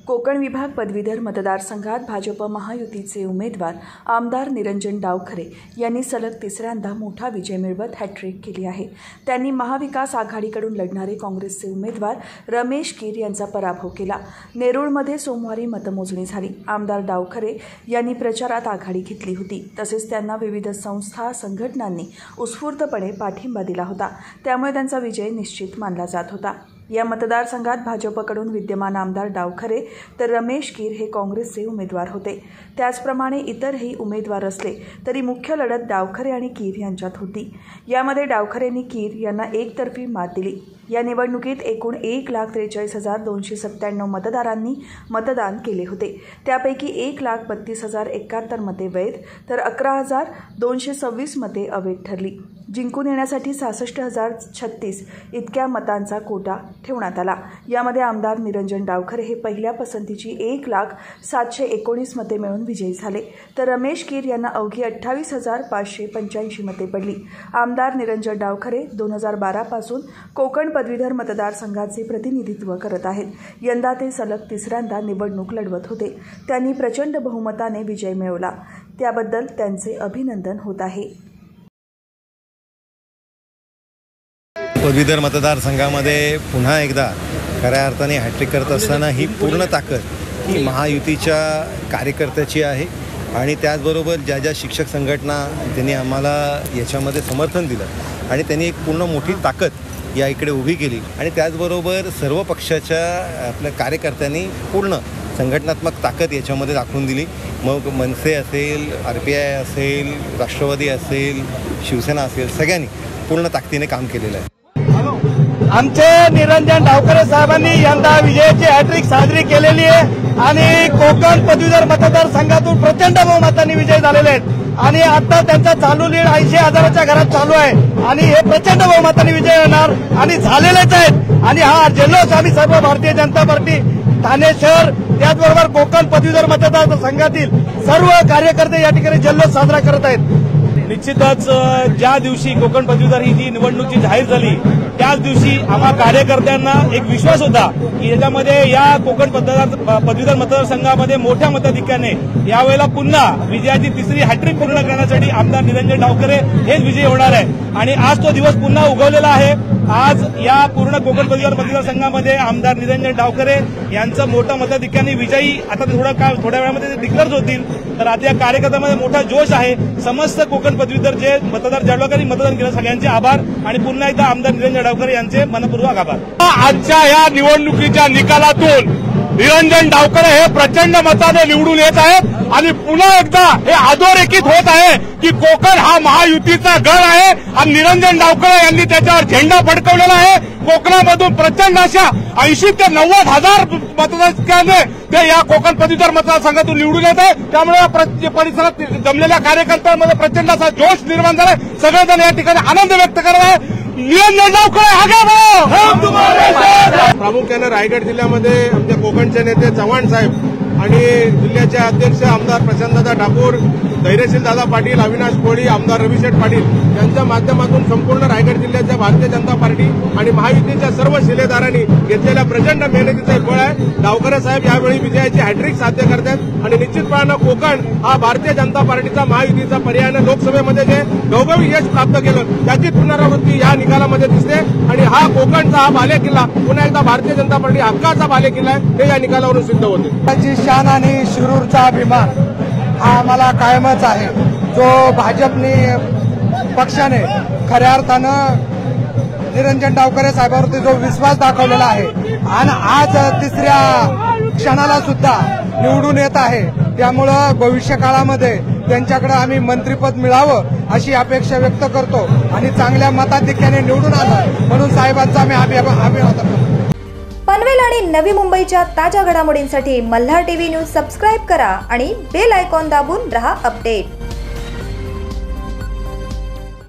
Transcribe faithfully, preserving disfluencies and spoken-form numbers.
कोकण विभाग पदवीधर मतदारसंघात भाजप महायुतीचे उमेदवार आमदार निरंजन डावखरे यांनी सलग तिसऱ्यांदा मोठा विजय मिळवत हॅट्रिक केली आहे। त्यांनी महाविकास आघाडीकडून लढणारे काँग्रेसचे उमेदवार रमेश कीर यांचा पराभव केला। नेरूळमध्ये सोमवारी मतमोजणी झाली। आमदार डावखरे यांनी प्रचारात आघाडी घेतली होती, तसेच त्यांना विविध संस्था संघटनांनी उत्स्फूर्तपणे पाठिंबा दिला होता, त्यामुळे त्यांचा विजय निश्चित मानला जात होता। या मतदारसंघात भाजपकडून विद्यमान आमदार डावखरे तर रमेश कीर हे काँग्रेसचे उमेदवार होते। त्याचप्रमाणे इतरही उमेदवार असले तरी मुख्य लढत डावखरे आणि कीर यांच्यात होती। यामध्ये डावखरेंनी कीर यांना एकतर्फी मात दिली। या निवडणुकीत एकूण एक लाख त्रेचाळीस हजार दोनशे सत्त्याण्णव मतदारांनी मतदान केले होते। त्यापैकी एक लाख बत्तीस हजार एकाहत्तर मते वैध तर अकरा हजार दोनशे सव्वीस मते अवैध ठरली। जिंकून येण्यासाठी सहासष्ट हजार छत्तीस इतक्या मतांचा कोटा ठेवण्यात आला। यामध्ये आमदार निरंजन डावखरे हे पहिल्या पसंतीची एक लाख सातशे एकोणीस मते मिळून विजयी झाले, तर रमेश कीर यांना अवघी अठ्ठावीस हजार पाचशे पंच्याऐंशी मते पडली। आमदार निरंजन डावखरे दोन हजार बारा पासून कोकण पदवीधर मतदारसंघाचे प्रतिनिधित्व करत आहेत। यंदा ते सलग तिसऱ्यांदा निवडणूक लढवत होते। त्यांनी प्रचंड बहुमताने विजय मिळवला, त्याबद्दल त्यांचे अभिनंदन होत आहे। पदवीधर मतदारसंघामध्ये पुन्हा एकदा खऱ्या अर्थाने हॅट्रिक करत असताना ही पूर्ण ताकद ही महायुतीच्या कार्यकर्त्याची आहे आणि त्याचबरोबर ज्या ज्या शिक्षक संघटना त्यांनी आम्हाला याच्यामध्ये समर्थन दिलं आणि त्यांनी एक पूर्ण मोठी ताकद या इकडे उभी केली आणि त्याचबरोबर सर्व पक्षाच्या आपल्या कार्यकर्त्यांनी पूर्ण संघटनात्मक ताकद याच्यामध्ये दाखवून दिली। मग मनसे असेल, आर पी आय असेल, राष्ट्रवादी असेल, शिवसेना असेल, सगळ्यांनी पूर्ण ताकदीने काम केलेलं आहे। आमचे निरंजन डावखरे साहेबांनी यंदा विजयाची हॅट्रिक साजरी केलेली आहे आणि कोकण पदवीधर मतदारसंघातून प्रचंड बहुमताने विजय झालेले आहेत आणि आता त्यांचा चालू लीड ऐंशी हजाराच्या घरात चालू आहे आणि हे प्रचंड बहुमताने विजय होणार आणि झालेलेच आहेत। आणि हा जल्लोष आम्ही सर्व भारतीय जनता पार्टी ठाणे शहर त्याचबरोबर कोकण पदवीधर मतदारसंघातील सर्व कार्यकर्ते या ठिकाणी जल्लोष साजरा करत आहेत। निश्चितच ज्या दिवशी कोकण पदवीधर ही जी निवडणूक जाहीर झाली त्याच दिवशी आम्हा कार्यकर्त्यांना एक विश्वास होता की याच्यामध्ये या कोकण पदवीधर मतदारसंघामध्ये मोठ्या मताधिक्याने यावेळेला पुन्हा विजयाची तिसरी हॅट्रिक पूर्ण करण्यासाठी आमदार निरंजन डावखरे हेच विजयी होणार आहे आणि आज तो दिवस पुन्हा उगवलेला आहे। आज या पूर्ण कोकण पदवीधर मतदारसंघामध्ये आमदार निरंजन डावखरे यांचं मोठ्या मताधिक्याने विजयी आता थोडा काळ थोड्या वेळामध्ये डिक्लेअर होतील, तर आता या कार्यकर्त्यांमध्ये मोठा जोश आहे। समस्त कोकण पदवीधर जे मतदार ज्या मतदान केलं सगळ्यांचे आभार आणि पुन्हा एकदा आमदार निरंजन डावखरे यांचे मनपूर्वक आभार। आजच्या या निवडणुकीच्या निकालातून निरंजन डावखरे हे प्रचंड मताने निवडून येत आहेत आणि पुन्हा एकदा हे अधोरेखित होत आहे की कोकण हा महायुतीचा गड आहे आणि निरंजन डावखरे यांनी त्याच्यावर झेंडा फडकवलेला आहे। कोकणामधून प्रचंड अशा ऐंशी ते नव्वद हजार मतदारांनी ते या कोकण पदवीधर मतदारसंघातून निवडून येत आहे, त्यामुळे परिसरात जमलेल्या कार्यकर्त्यांमध्ये प्रचंड असा जोश निर्माण झालाय। सगळेजण या ठिकाणी आनंद व्यक्त करत आहे। निरंजन डावखरे आगे बढ़ो। प्रामुख्याने रायगड जिल्ह्यामध्ये आमच्या कोकणचे नेते चव्हाण साहेब आणि जिल्ह्याचे अध्यक्ष आमदार प्रशांतदादा ठाकूर, धैर्यशील दादा पाटील, अविनाश कोळी, आमदार रविशेठ पाटील यांच्या माध्यमातून संपूर्ण रायगड जिल्ह्याच्या भारतीय जनता पार्टी आणि महायुतीच्या सर्व शिलेदारांनी घेतलेल्या प्रचंड मेहनतीचा फळ आहे। डावखरे साहेब यावेळी विजयाची हॅट्रिक साध्य करतात आणि निश्चितपणानं कोकण हा भारतीय जनता पार्टीचा महायुतीचा पर्यायाने लोकसभेमध्ये जे घवघवी यश प्राप्त केलं त्याची पुनरावृत्ती या निकालामध्ये दिसते आणि हा कोकणचा हा बालेकिल्ला पुन्हा एकदा भारतीय जनता पार्टी हक्काचा बालेकिल्ला आहे हे या निकालावरून सिद्ध होते। शान आणि शिरूरचा अभिमान हा आम्हाला कायमच आहे, जो भाजपने पक्षाने खऱ्या अर्थानं निरंजन डावखरे साहेबांवरती जो विश्वास दाखवलेला आहे आणि आज तिसऱ्या क्षणाला सुद्धा निवडून येत आहे, त्यामुळं भविष्य काळामध्ये त्यांच्याकडे आम्ही मंत्रिपद मिळावं अशी अपेक्षा व्यक्त करतो आणि चांगल्या मताधिक्याने निवडून आलं म्हणून साहेबांचा आम्ही अभिनंदन करतो। पनवेल आणि नवी मुंबईच्या ताज्या घडामोडींसाठी मल्हार टीव्ही न्यूज सबस्क्राईब करा आणि बेल आयकॉन दाबून रहा अपडेट।